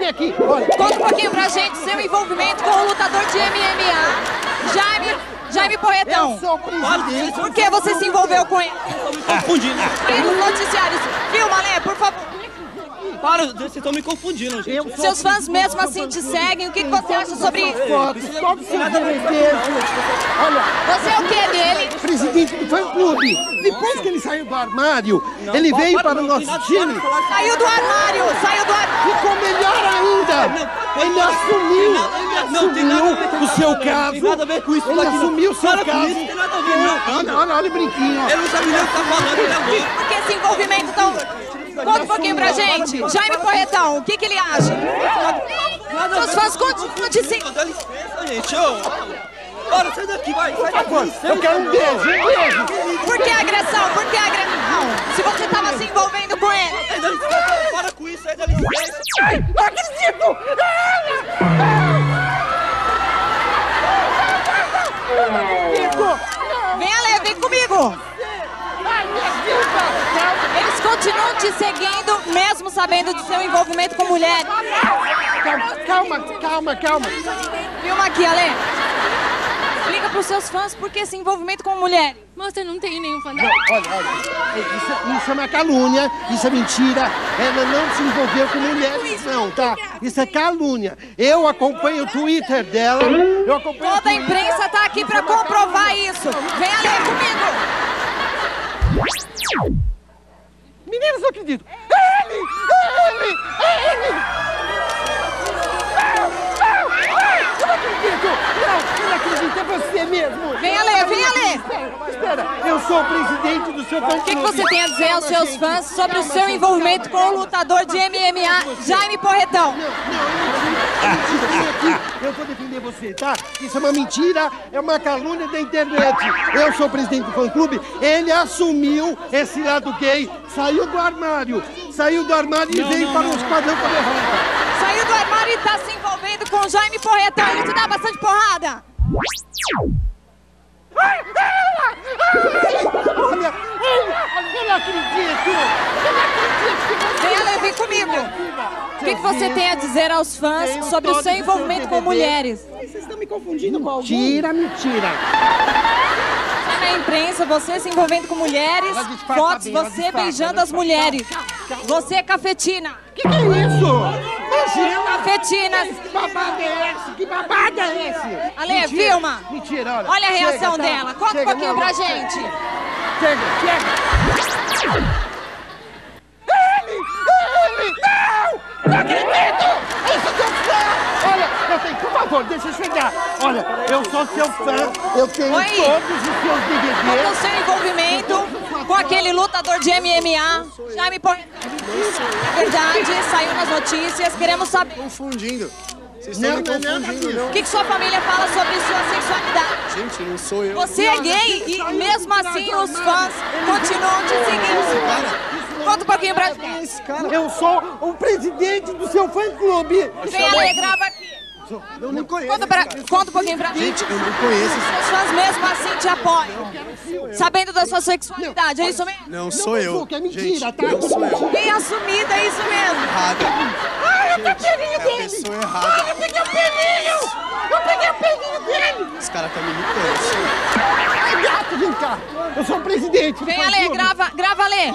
vem aqui. Olha. Conta um pouquinho pra gente seu envolvimento com o lutador de MMA, Jaime Porretão. Eu sou o presidente. Por que você se envolveu com ele? Confundindo. E nos noticiários. Filma, Lê, por favor. Para, vocês estão me confundindo, gente. Seus fãs mesmo assim te seguem. O que você acha sobre isso? Fotos, todos os seus deleteiros. Olha, Você é o que dele? presidente do fã-clube. Depois que ele saiu do armário, ele veio para o nosso time. Saiu do armário, saiu do armário. Ficou melhor ainda. Ele assumiu o seu caso. Tem nada a ver com isso. Ele assumiu o seu Para com caso. isso, tem nada a ver, não. Olha o brinquinho. Ele não sabe nem o que tá falando, ele é louco. Por que esse envolvimento tão... Conta um pouquinho pra gente. Jaime Porretão, o que ele acha? Seus fãs continuam te seguindo. Dá licença, gente. Bora, sai daqui, vai. Sai daqui. Eu quero um beijo, um beijo. Por que agressão? Por que agressão? Se você tava se envolvendo com ele. Sai, dá licença. Para com isso, sai, dá licença. Ai, não acredito! Vem, Ale, vem comigo. Eles continuam te seguindo, mesmo sabendo do seu envolvimento com mulheres. Calma. Filma aqui, Ale. Explica pros seus fãs por que esse envolvimento com mulheres. Moça, não tem nenhum fã. Olha. Isso é uma calúnia, isso é mentira. Ela não se envolveu com mulheres, não, tá? Isso é calúnia. Eu acompanho o Twitter dela. Toda a imprensa tá aqui pra comprovar isso. Vem, Ale, comigo. Meninas, não acredito. Ele! Eu não acredito, é você mesmo. Vem, Ale, vem, Ale. Espera, eu sou o presidente do seu fã-clube. O que você tem a dizer aos seus fãs sobre o seu envolvimento com o lutador de MMA, Jaime Porretão? Eu vou defender você, tá? Isso é uma mentira, é uma calúnia da internet. Eu sou o presidente do fã-clube, ele assumiu esse lado gay, saiu do armário e veio para o Esquadrão Cor-de-Rosa. Saiu do armário e tá se envolvendo com o Jaime Porretão. Ele te dá bastante porrada. Olha, eu não acredito! Vem, Ale, vem comigo. O que você tem a dizer aos fãs sobre o seu envolvimento com mulheres? Vocês estão me confundindo com alguém. Mentira! Tá na imprensa, você se envolvendo com mulheres, fotos, você beijando as mulheres. Você é cafetina. Que é isso? Imagina! Cafetinas. Que babado é esse? Que babado é esse? Ale, Mentira, filma. Mentira, olha. Olha a reação Chega, tá? dela. Conta um Chega, pouquinho não, pra não, gente. Chega! Ele! Não! Não acredito! Esse é teu fã! Olha, eu tenho, por favor, deixa eu chegar. Olha, eu sou seu fã, eu tenho Oi. todos os seus Qual é o DVDs. seu envolvimento com aquele lutador de MMA, Jaime Porretão? É verdade, saiu nas notícias, queremos saber. Confundindo. Vocês estão me confundindo, O que sua família fala sobre sua sexualidade? Gente, não sou eu. Você é gay e mesmo assim os fãs continuam te seguindo. Conta um pouquinho pra gente. Eu sou o presidente do seu fã-clube. Vem, Ale, grava aqui. Eu não conheço. Conta um pouquinho pra gente. Gente, eu não conheço. Seus fãs mesmo assim te apoiam, sabendo da sua sexualidade, é isso mesmo? Não sou eu. Que é mentira, Gente, tá? não sou eu. Bem assumida, é isso mesmo. Errada. Ai, eu peguei o pelinho É a dele! pessoa errada. Ai, eu peguei o pelinho! Eu peguei o pelinho dele! Os caras estão me imitando. Ai, gato, vem cá! Eu sou o presidente do Vem, Ale, fã-clube. grava, Ale.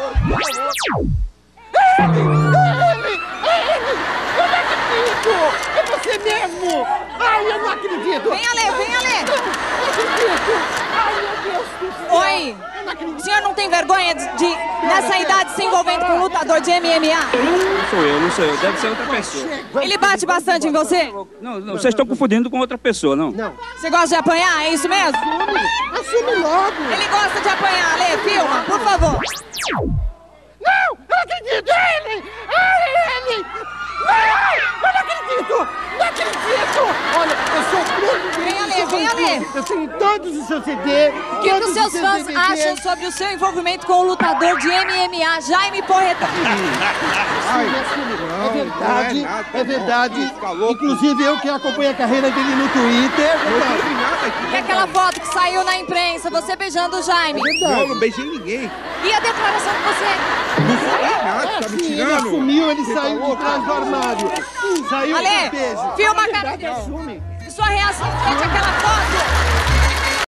Eu não acredito! É você mesmo! Ai, eu não acredito! Vem, Ale, vem, Ale. Eu não acredito! Ai, meu Deus do céu! Oi, Eu não acredito! o senhor não tem vergonha de nessa idade, se envolvendo com um lutador de MMA? Não sou eu. Deve ser outra pessoa. Ele bate bastante em você? Não, vocês estão confundindo com outra pessoa, não? Não! Você gosta de apanhar, é isso mesmo? Assume logo! Ele gosta de apanhar, Ale, filma, por favor. Não! Eu não acredito! Ele! Ai, ele! Não! Eu não acredito! Não acredito! Olha, eu sou o presidente Vem, Ale, do seu vem, Ale. fã-clube. Eu tenho todos os seus CD. O que os seus fãs acham sobre o seu envolvimento com o lutador de MMA, Jaime Porretão? É verdade. Inclusive eu que acompanho a carreira dele no Twitter. E aquela aquela foto que saiu na imprensa, você beijando o Jaime. Não, não beijei ninguém. E a declaração que você... Não falei nada, tá me Sim, ele tirando. assumiu, ele Você tá saiu de louco? trás do armário. Saiu Ale, com beijo. filma a Na cara verdade, dele. assume. Sua reação frente àquela foto.